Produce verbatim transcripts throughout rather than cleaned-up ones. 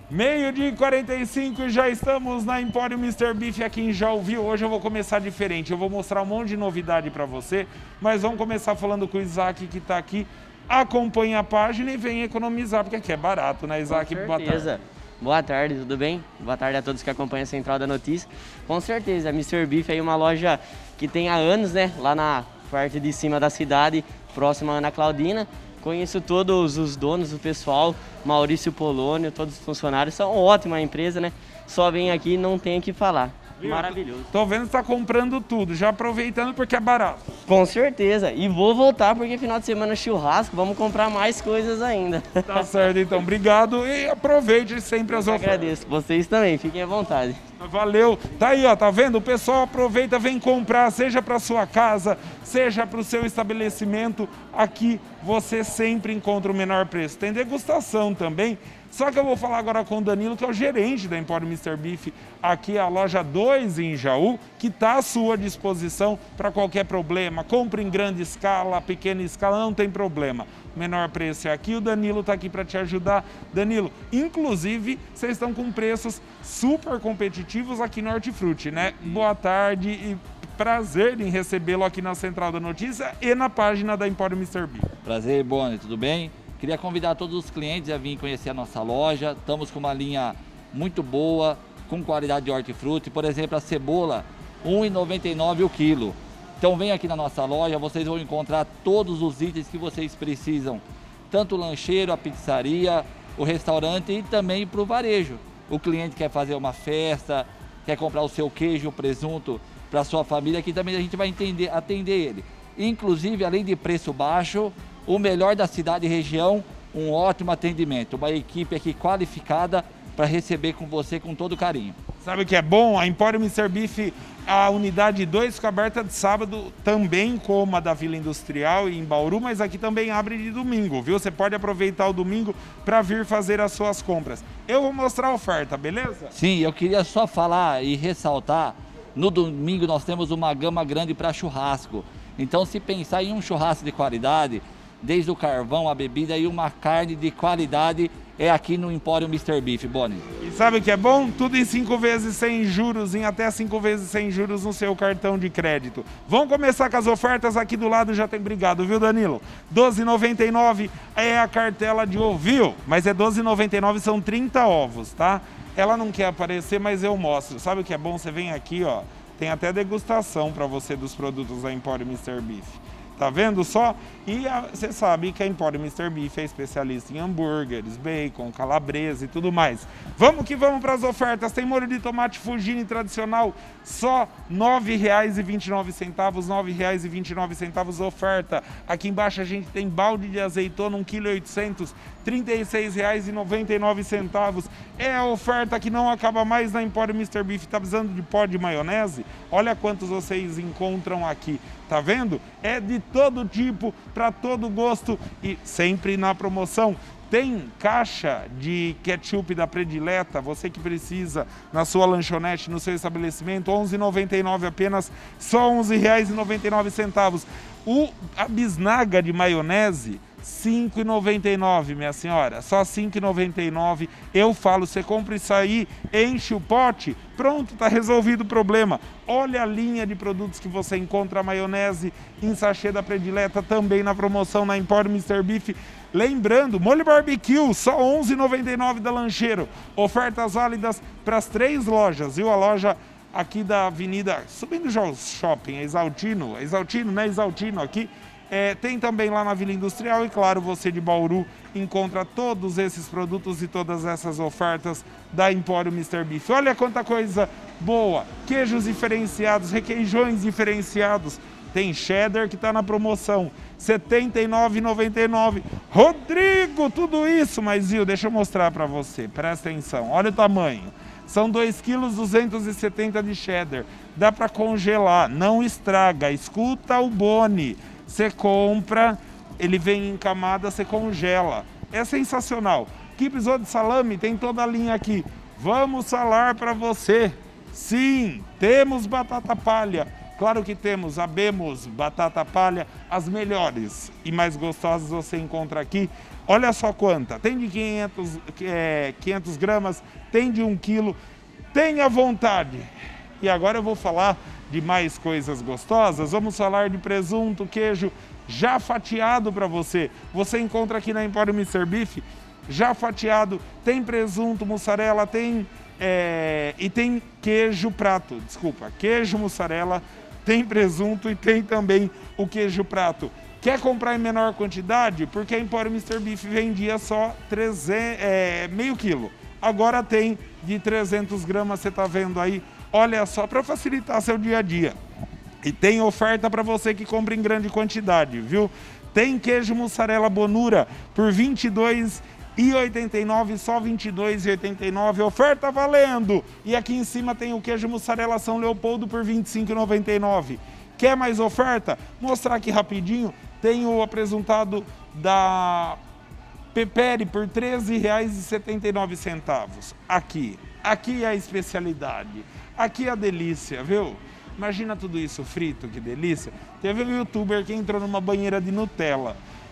Meio-dia e quarenta e cinco e já estamos na Empório mister Beef aqui em Jaú. Hoje eu vou começar diferente, eu vou mostrar um monte de novidade para você, mas vamos começar falando com o Isaac que está aqui. Acompanhe a página e vem economizar, porque aqui é barato, né, Isaac? Com Boa certeza. tarde. Boa tarde, tudo bem? Boa tarde a todos que acompanham a Central da Notícia. Com certeza, a mister Beef é uma loja que tem há anos, né, lá na parte de cima da cidade, próxima à Ana Claudina. Conheço todos os donos, o pessoal, Maurício Polônio, todos os funcionários, são ótima a empresa, né? Só vem aqui e não tem o que falar. Viu? Maravilhoso. Tô vendo que está comprando tudo, já aproveitando porque é barato. Com certeza. E vou voltar porque final de semana é churrasco, vamos comprar mais coisas ainda. Tá certo, então. Obrigado e aproveite sempre as Eu ofertas. agradeço. Vocês também, fiquem à vontade. Valeu. Tá aí, ó, tá vendo? O pessoal aproveita, vem comprar, seja para sua casa, seja para o seu estabelecimento. Aqui você sempre encontra o menor preço. Tem degustação também. Só que eu vou falar agora com o Danilo, que é o gerente da Empório mister Beef, aqui a loja dois em Jaú, que está à sua disposição para qualquer problema. Compre em grande escala, pequena escala, não tem problema. O menor preço é aqui, o Danilo está aqui para te ajudar. Danilo, inclusive, vocês estão com preços super competitivos aqui no Hortifruti, né? Boa tarde e prazer em recebê-lo aqui na Central da Notícia e na página da Empório mister Beef. Prazer, Boni, tudo bem? Queria convidar todos os clientes a vir conhecer a nossa loja. Estamos com uma linha muito boa, com qualidade de hortifruti. Por exemplo, a cebola, um real e noventa e nove centavos o quilo. Então vem aqui na nossa loja, vocês vão encontrar todos os itens que vocês precisam. Tanto o lancheiro, a pizzaria, o restaurante e também para o varejo. O cliente quer fazer uma festa, quer comprar o seu queijo, o presunto para a sua família, aqui também a gente vai entender, atender ele. Inclusive, além de preço baixo, o melhor da cidade e região, um ótimo atendimento, uma equipe aqui qualificada para receber com você com todo carinho. Sabe o que é bom? A Empório mister Beef, a unidade dois fica aberta de sábado, também como a da Vila Industrial e em Bauru, mas aqui também abre de domingo, viu? Você pode aproveitar o domingo para vir fazer as suas compras. Eu vou mostrar a oferta, beleza? Sim, eu queria só falar e ressaltar, no domingo nós temos uma gama grande para churrasco. Então, se pensar em um churrasco de qualidade, desde o carvão, a bebida e uma carne de qualidade, é aqui no Empório mister Beef, Boni. E sabe o que é bom? Tudo em cinco vezes sem juros, em até cinco vezes sem juros no seu cartão de crédito. Vamos começar com as ofertas, aqui do lado já tem brigado, viu, Danilo? doze reais e noventa e nove centavos é a cartela de ovo, viu? Mas é doze reais e noventa e nove centavos, são trinta ovos, tá? Ela não quer aparecer, mas eu mostro. Sabe o que é bom? Você vem aqui, ó, tem até degustação para você dos produtos da Empório mister Beef. Tá vendo só? E você sabe que a Empório mister Beef é especialista em hambúrgueres, bacon, calabresa e tudo mais. Vamos que vamos para as ofertas. Tem molho de tomate Fugini tradicional, só nove reais e vinte e nove centavos, nove reais e vinte e nove centavos oferta. Aqui embaixo a gente tem balde de azeitona, um vírgula oitocentos quilos, trinta e seis reais e noventa e nove centavos. É a oferta que não acaba mais na Empório mister Beef. Tá precisando de pó de maionese? Olha quantos vocês encontram aqui. Tá vendo? É de todo tipo, para todo gosto e sempre na promoção. Tem caixa de ketchup da Predileta, você que precisa na sua lanchonete, no seu estabelecimento, onze reais e noventa e nove centavos apenas, só onze reais e noventa e nove centavos. O, a bisnaga de maionese, cinco reais e noventa e nove centavos, minha senhora, só cinco reais e noventa e nove centavos. Eu falo, você compra isso aí, enche o pote, pronto, tá resolvido o problema. Olha a linha de produtos que você encontra, a maionese em sachê da Predileta, também na promoção na Empório mister Beef. Lembrando, molho barbecue, só onze reais e noventa e nove centavos da Lancheiro. Ofertas válidas para as três lojas, viu? A loja aqui da Avenida, subindo já o shopping, Exaltino, Exaltino, né? Exaltino aqui. É, tem também lá na Vila Industrial e, claro, você de Bauru encontra todos esses produtos e todas essas ofertas da Empório mister Beef. Olha quanta coisa boa! Queijos diferenciados, requeijões diferenciados. Tem cheddar que está na promoção, setenta e nove reais e noventa e nove centavos. Rodrigo, tudo isso, mas viu, deixa eu mostrar para você, presta atenção, olha o tamanho. São dois quilos duzentos e setenta de cheddar, dá para congelar, não estraga, escuta o Boni. Você compra, ele vem em camada, você congela. É sensacional. Que precisou de salame, tem toda a linha aqui. Vamos falar para você. Sim, temos batata palha. Claro que temos, abemos, batata palha, as melhores e mais gostosas você encontra aqui. Olha só quanta, tem de quinhentos, é, quinhentos gramas, tem de um quilo, tenha vontade. E agora eu vou falar de mais coisas gostosas, vamos falar de presunto, queijo já fatiado para você. Você encontra aqui na Empório mister Beef, já fatiado, tem presunto, mussarela, tem é, e tem queijo prato, desculpa, queijo mussarela, tem presunto e tem também o queijo prato. Quer comprar em menor quantidade? Porque a Empório mister Beef vendia só trezentos, é, meio quilo. Agora tem de trezentos gramas, você está vendo aí. Olha só, para facilitar seu dia a dia. E tem oferta para você que compra em grande quantidade, viu? Tem queijo mussarela Bonura por vinte e dois reais e oitenta e nove centavos, só vinte e dois reais e oitenta e nove centavos, oferta valendo! E aqui em cima tem o queijo mussarela São Leopoldo por vinte e cinco reais e noventa e nove centavos. Quer mais oferta? Mostrar aqui rapidinho, tem o apresentado da Peperi por treze reais e setenta e nove centavos. Aqui, aqui é a especialidade, aqui é a delícia, viu? Imagina tudo isso frito, que delícia. Teve um youtuber que entrou numa banheira de Nutella.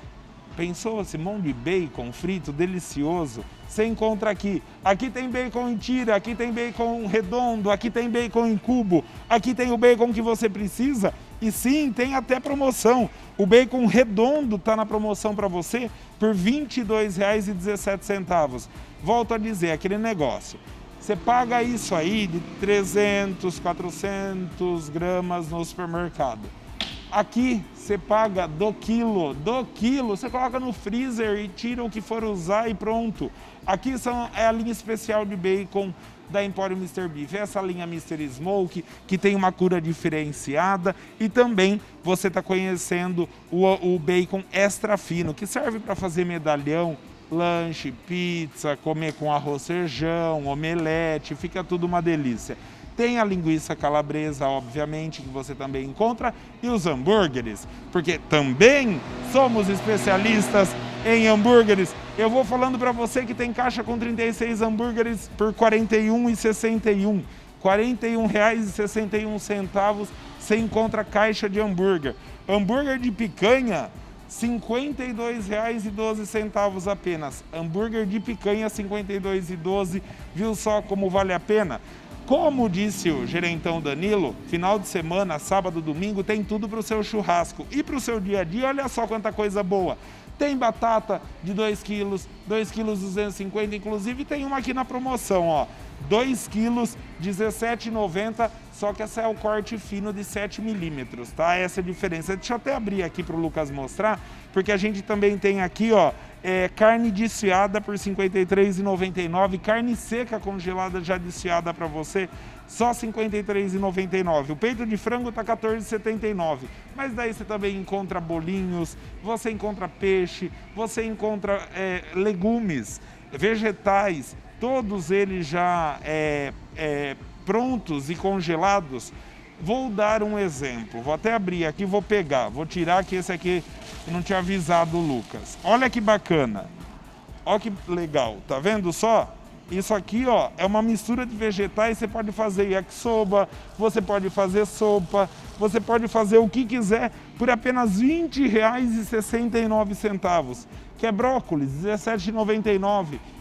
Pensou esse monte de bacon frito, delicioso? Você encontra aqui. Aqui tem bacon em tira, aqui tem bacon redondo, aqui tem bacon em cubo, aqui tem o bacon que você precisa. E sim, tem até promoção. O bacon redondo está na promoção para você por vinte e dois reais e dezessete centavos. Volto a dizer, aquele negócio. Você paga isso aí de trezentos, quatrocentos gramas no supermercado. Aqui você paga do quilo, do quilo, você coloca no freezer e tira o que for usar e pronto. Aqui são, é a linha especial de bacon da Empório mister Beef, essa linha mister Smoke, que tem uma cura diferenciada, e também você está conhecendo o, o bacon extra fino, que serve para fazer medalhão, lanche, pizza, comer com arroz, feijão, omelete, fica tudo uma delícia. Tem a linguiça calabresa, obviamente, que você também encontra, e os hambúrgueres, porque também somos especialistas em hambúrgueres. Eu vou falando para você que tem caixa com trinta e seis hambúrgueres por quarenta e um reais e sessenta e um centavos. quarenta e um reais e sessenta e um centavos você encontra caixa de hambúrguer. Hambúrguer de picanha, cinquenta e dois reais e doze centavos apenas. Hambúrguer de picanha, cinquenta e dois reais e doze centavos. Viu só como vale a pena? Como disse o gerentão Danilo, final de semana, sábado, domingo, tem tudo para o seu churrasco. E para o seu dia a dia, olha só quanta coisa boa. Tem batata de dois quilos, dois quilos duzentos e cinquenta, inclusive tem uma aqui na promoção, ó. dois quilos, dezessete reais e noventa centavos, só que essa é o corte fino de sete milímetros, tá? Essa é a diferença. Deixa eu até abrir aqui para o Lucas mostrar, porque a gente também tem aqui, ó, é, carne desfiada por cinquenta e três reais e noventa e nove centavos, carne seca congelada já desfiada para você, só cinquenta e três reais e noventa e nove centavos. O peito de frango tá quatorze reais e setenta e nove centavos, mas daí você também encontra bolinhos, você encontra peixe, você encontra é, legumes, vegetais, todos eles já é, é, prontos e congelados. Vou dar um exemplo, vou até abrir aqui, vou pegar, vou tirar que esse aqui eu não tinha avisado o Lucas. Olha que bacana, olha que legal, tá vendo só? Isso aqui, ó, é uma mistura de vegetais, você pode fazer yakisoba, você pode fazer sopa, você pode fazer o que quiser por apenas vinte reais e sessenta e nove centavos, que é brócolis, dezessete reais e noventa e nove centavos.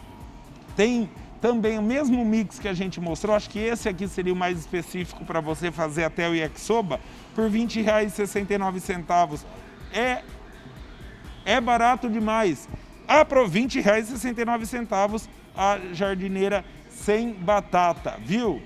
Tem também o mesmo mix que a gente mostrou, acho que esse aqui seria o mais específico para você fazer até o yakisoba, por vinte reais e sessenta e nove centavos. É, é barato demais. Ah, por vinte reais e sessenta e nove centavos a jardineira sem batata, viu?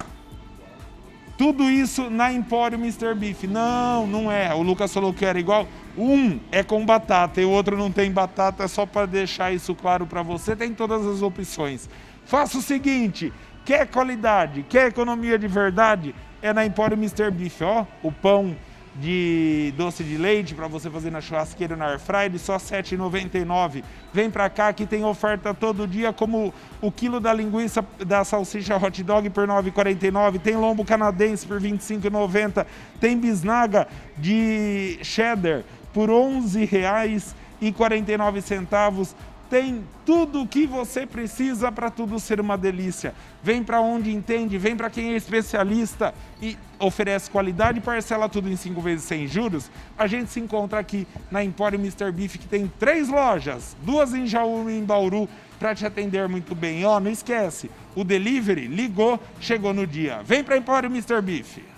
Tudo isso na Empório mister Beef. Não, não é. O Lucas falou que era igual. Um é com batata e o outro não tem batata, só para deixar isso claro para você. Tem todas as opções. Faça o seguinte, quer qualidade, quer economia de verdade? É na Empório mister Beef, ó. O pão de doce de leite para você fazer na churrasqueira na air fryer, só sete reais e noventa e nove centavos. Vem para cá que tem oferta todo dia, como o quilo da linguiça da salsicha hot dog por nove reais e quarenta e nove centavos, tem lombo canadense por vinte e cinco reais e noventa centavos, tem bisnaga de cheddar por onze reais e quarenta e nove centavos, tem tudo o que você precisa para tudo ser uma delícia. Vem para onde entende, vem para quem é especialista e oferece qualidade e parcela tudo em cinco vezes sem juros. A gente se encontra aqui na Empório mister Beef, que tem três lojas, duas em Jaú e em Bauru, para te atender muito bem. Ó, não esquece, o delivery ligou, chegou no dia. Vem para Empório mister Beef.